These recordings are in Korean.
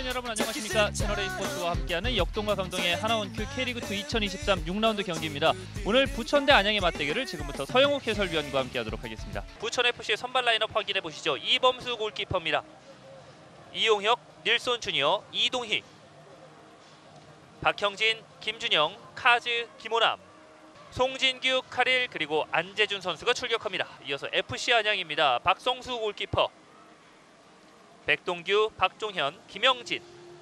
팬 여러분 안녕하십니까. 채널A 스포츠와 함께하는 역동과 감동의 하나원큐 K리그2 2023 6라운드 경기입니다. 오늘 부천 대 안양의 맞대결을 지금부터 서영욱 해설위원과 함께하도록 하겠습니다. 부천FC의 선발 라인업 확인해 보시죠. 이범수 골키퍼입니다. 이용혁, 닐손 주니어, 이동희, 박형진, 김준영, 카즈, 김호남, 송진규, 카릴 그리고 안재준 선수가 출격합니다. 이어서 FC 안양입니다. 박성수 골키퍼, 백동규, 박종현, 김영진,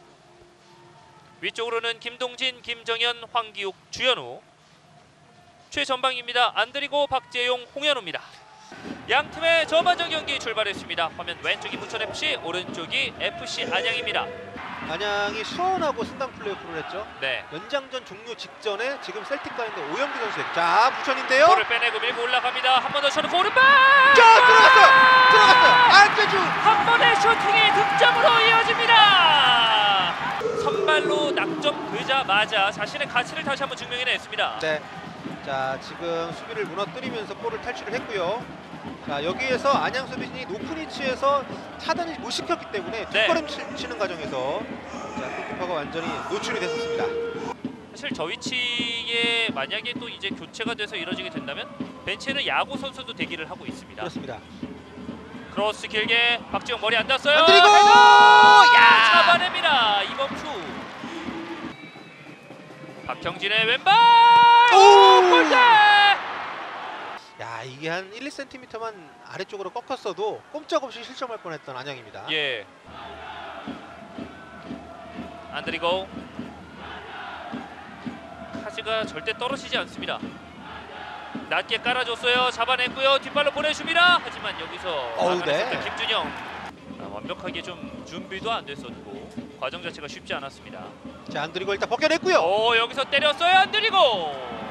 위쪽으로는 김동진, 김정현, 황기욱, 주현우, 최전방입니다. 안드리고, 박재용, 홍현우입니다. 양 팀의 전반전 경기 출발했습니다. 화면 왼쪽이 부천FC, 오른쪽이 FC 안양입니다. 안양이 수원하고 승강 플레이오프를 했죠. 네. 연장전 종료 직전에 지금 셀틱과 있는 오영규 선수의 자 부천인데요. 볼을 빼내고 밀고 올라갑니다. 한 번 더 쳐놓고 오른발! 자 들어갔어요. 안재준 한 번의 슈팅이 득점으로 이어집니다. 선발로 낙점 되자마자 자신의 가치를 다시 한번 증명해냈습니다. 네. 자 지금 수비를 무너뜨리면서 볼을 탈취를 했고요. 자 여기에서 안양 수비진이 높은 위치에서 차단을 못 시켰기 때문에 뒷걸음 치는 과정에서 자 골키퍼가 완전히 노출이 됐었습니다. 사실 저 위치에 만약에 또 이제 교체가 돼서 이뤄지게 된다면 벤치에는 야구 선수도 대기를 하고 있습니다. 그렇습니다. 크로스 길게 박지영 머리 안 닿았어요. 안드리고 야 잡아냅니다. 이범수. 박형진의 왼발 골대. 야 이게 한 1, 2cm만 아래쪽으로 꺾었어도 꼼짝없이 실점할 뻔했던 안양입니다. 예. 안드리고, 카즈가 절대 떨어지지 않습니다. 낮게 깔아줬어요. 잡아냈고요. 뒷발로 보내줍니다. 하지만 여기서 네. 김준영 완벽하게 좀 준비도 안 됐었고 과정 자체가 쉽지 않았습니다. 자 안드리고 일단 벗겨냈고요. 여기서 때렸어요. 안드리고.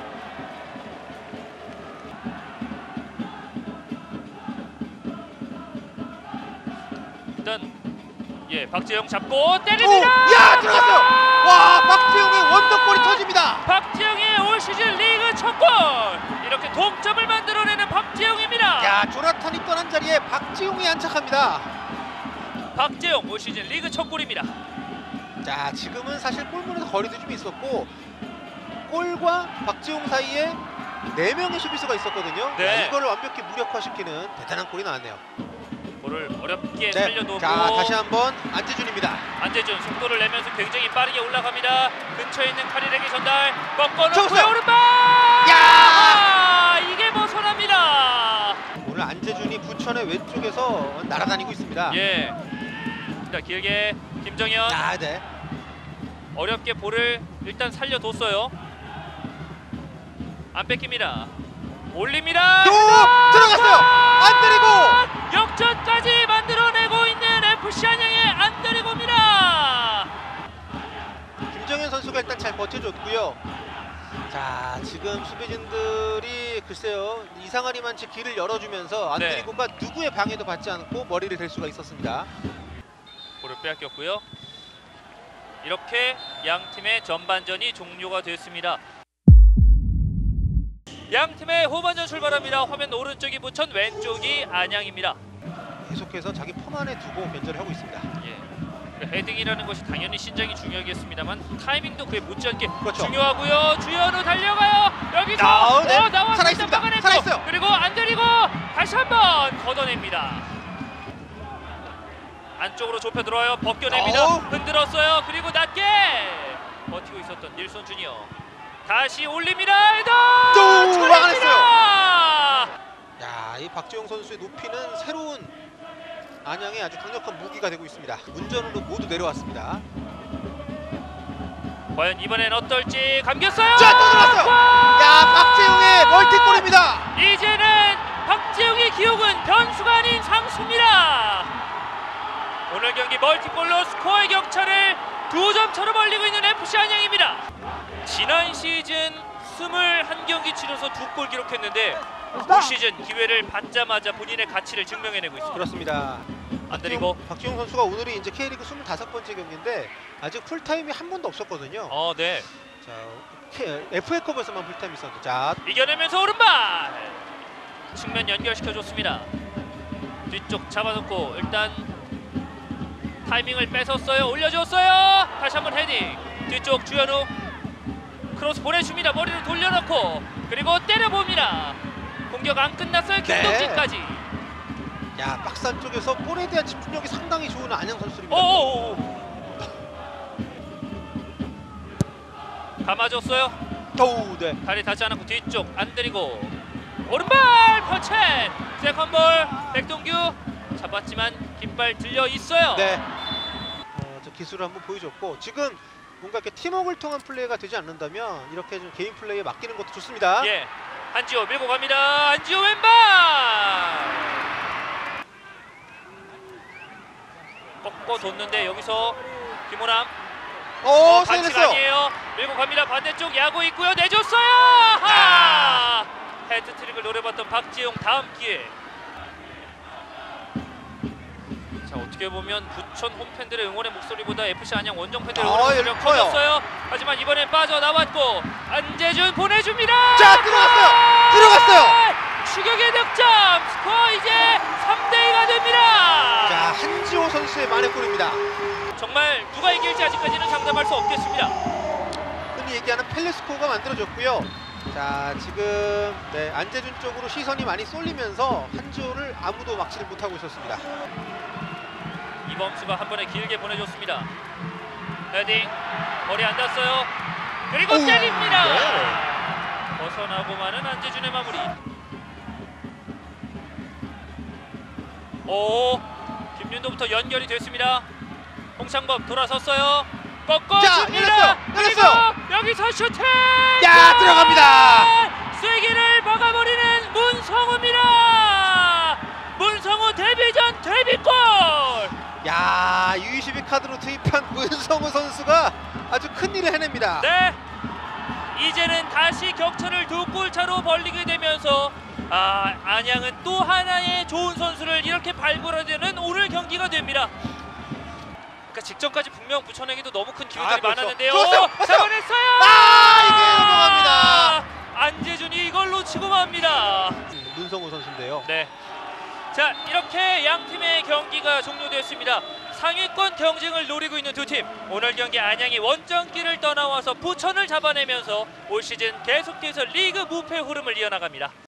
일단 박재영 잡고 때립니다. 야 들어갔어요. 와 박재영의 원더골이 터집니다. 박재영의 올 시즌 리그 첫 골. 이렇게 동점을 만들어내는 박재영입니다. 야 조나탄이 떠난 자리에 박재용이 안착합니다. 박재영 올 시즌 리그 첫 골입니다. 자 지금은 사실 골문에서 거리도 좀 있었고 골과 박재용 사이에 4명의 수비수가 있었거든요. 네. 야, 이거를 완벽히 무력화시키는 대단한 골이 나왔네요. 볼을 어렵게 네. 살려놓고 자 다시 한번 안재준입니다. 안재준 속도를 내면서 굉장히 빠르게 올라갑니다. 근처에 있는 카릴에게 전달 꺾어놓고요. 쳤어요. 오른발. 야 이게 벗어납니다. 오늘 안재준이 부천의 왼쪽에서 날아다니고 있습니다. 예. 자 길게 김정현. 아, 네. 어렵게 볼을 일단 살려뒀어요. 안 뺏깁니다. 올립니다. 또 들어갔어요. 안드리고 역전까지 만들어내고 있는 FC 안양의 안드리고입니다. 김정현 선수가 일단 잘 버텨줬고요. 자 지금 수비진들이 글쎄요 이상하리만치 길을 열어주면서 안드리고가 누구의 방해도 받지 않고 머리를 댈 수가 있었습니다. 볼을 빼앗겼고요. 이렇게 양 팀의 전반전이 종료가 됐습니다. 양 팀의 후반전 출발합니다. 화면 오른쪽이 부천, 왼쪽이 안양입니다. 계속해서 자기 품 안에 두고 견제를 하고 있습니다. 예. 헤딩이라는 것이 당연히 신장이 중요하겠습니다만 타이밍도 그에 못지않게 그렇죠. 중요하고요. 주현우 달려가요. 여기서 나와서 살아있습니다. 막아냈고, 살아있어요. 그리고 안드리고 다시 한번 걷어냅니다. 안쪽으로 좁혀 들어와요. 벗겨냅니다. 흔들었어요. 그리고 낮게 버티고 있었던 닐손 주니어 다시 올립니다. 또 막아냈어요. 야, 이 박재용 선수의 높이는 새로운 안양의 아주 강력한 무기가 되고 있습니다. 문전으로 모두 내려왔습니다. 과연 이번엔 어떨지. 감겼어요. 자, 또 들어왔어요. 야, 박재용의 멀티골입니다. 이제는 박재용의 기록은 변수가 아닌 상수입니다. 오늘 경기 멀티골로 스코어의 격차를 2점 차로 벌리고 있는 FC 안양입니다. 지난 시즌 21경기 치러서 2골 기록했는데 올 시즌 기회를 받자마자 본인의 가치를 증명해내고 있습니다. 그렇습니다. 안드리고 박재용 선수가 오늘이 이제 K리그 25번째 경기인데 아직 풀타임이 한 번도 없었거든요. 네. 자, FA컵에서만 풀타임 있었는데 자 이겨내면서 오른발 측면 연결시켜줬습니다. 뒤쪽 잡아놓고 일단 타이밍을 뺏었어요. 올려줬어요. 다시 한번 헤딩. 뒤쪽 주현우 크로스 보내줍니다. 머리를 돌려놓고 그리고 때려봅니다. 공격 안 끝났어요. 김동진까지. 야, 박스 안쪽에서 볼에 대한 집중력이 상당히 좋은 안양 선수입니다. 오. 감아줬어요. 오, 네. 다리 닿지 않았고 뒤쪽 안 들이고 오른발 펀치. 세컨볼 백동규 잡았지만 깃발 들려 있어요. 네. 저 기술을 한번 보여줬고 지금 뭔가 이렇게 팀워크를 통한 플레이가 되지 않는다면 이렇게 좀 개인 플레이에 맡기는 것도 좋습니다. 예. 한지호 밀고 갑니다. 한지호 왼발. 꺾어 뒀는데 여기서 김호남. 오, 반칙 살렸어요. 아니에요. 밀고 갑니다. 반대쪽 야구 있고요. 내줬어요. 헤드트릭을 노려봤던 박지용 다음 기회. 자, 어떻게 보면 부천 홈팬들의 응원의 목소리보다 FC 안양 원정 팬들의 응원의 목소리가 커요. 커졌어요. 하지만 이번엔 빠져나왔고 안재준 보내줍니다. 자, 들어갔어요. 추격의 득점. 스코어 이제 3대2가 됩니다. 자, 한지호 선수의 만회골입니다. 정말 누가 이길지 아직까지는 장담할 수 없겠습니다. 흔히 얘기하는 펠레스코가 만들어졌고요. 자, 지금 안재준 쪽으로 시선이 많이 쏠리면서 한지호를 아무도 막지를 못하고 있었습니다. 이범수가 한 번에 길게 보내줬습니다. 헤딩 머리 안 닿았어요. 그리고 때립니다. 네. 벗어나고 마는 안재준의 마무리. 오, 김윤도부터 연결이 됐습니다. 홍창범 돌아섰어요. 꺾어줍니다. 그리고 여기서 슈팅. 야, 들어갑니다. 쐐기를 막아버리는 문성우입니다. 문성우 데뷔전 데뷔골. 야, U22 카드로 투입한 문성우 선수가 아주 큰 일을 해냅니다. 네, 이제는 다시 격차를 2골 차로 벌리게 되면서 안양은 또 하나의 좋은 선수를 이렇게 발굴하는 오늘 경기가 됩니다. 그러니까 직전까지 분명 부천에게도 너무 큰 기회들이 그렇죠. 많았는데요. 좋았어요. 잡아냈어요. 이게 넘어갑니다. 안재준이 이걸 놓치고 맙니다. 문성우 선수인데요. 네. 자, 이렇게 양 팀의 경기가 종료됐습니다. 상위권 경쟁을 노리고 있는 두 팀. 오늘 경기 안양이 원정길을 떠나와서 부천을 잡아내면서 올 시즌 계속해서 리그 무패 흐름을 이어나갑니다.